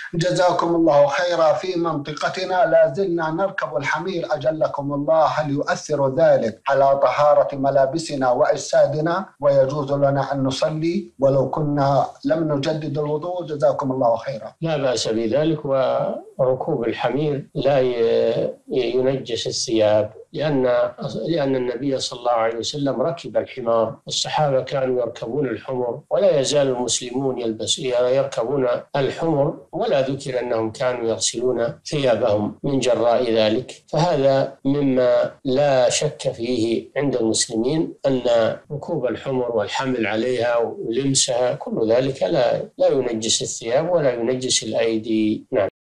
جزاكم الله خيرا. في منطقتنا لا زلنا نركب الحمير أجلكم الله. هل يؤثر ذلك على طهارة ملابسنا وأجسادنا ويجوز لنا أن نصلي ولو كنا لم نجدد الوضوء؟ جزاكم الله خيرا. لا بأس بذلك، وركوب الحمير لا ينجس الثياب، لأن النبي صلى الله عليه وسلم ركب الحمار، والصحابة كانوا يركبون الحمر، ولا يزال المسلمون يركبون الحمر، ولا ذكر أنهم كانوا يغسلون ثيابهم من جراء ذلك. فهذا مما لا شك فيه عند المسلمين، أن ركوب الحمر والحمل عليها ولمسها كل ذلك لا ينجس الثياب ولا ينجس الأيدي. نعم.